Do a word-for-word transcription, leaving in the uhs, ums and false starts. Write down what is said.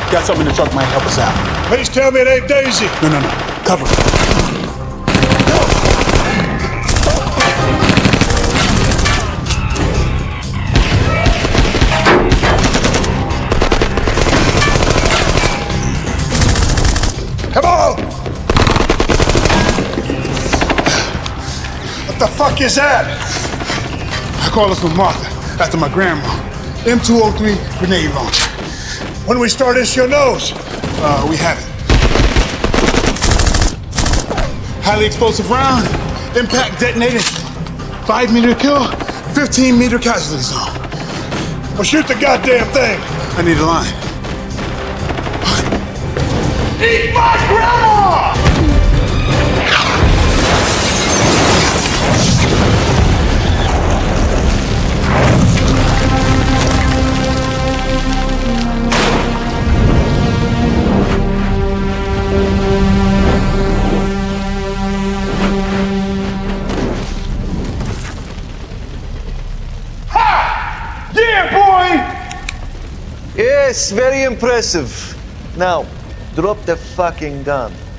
Got something in the truck might help us out. Please tell me it ain't Daisy. No, no, no. Cover it. Come on! What the fuck is that? I call this one Martha, after my grandma. M two oh three grenade launcher. When we start this, your nose. Uh, we have it. Highly explosive round, impact detonated, five meter kill, fifteen meter casualty zone. Well, shoot the goddamn thing. I need a line. Eat my grandma! Ha! Yeah, boy! Yes, very impressive. Now, drop the fucking gun.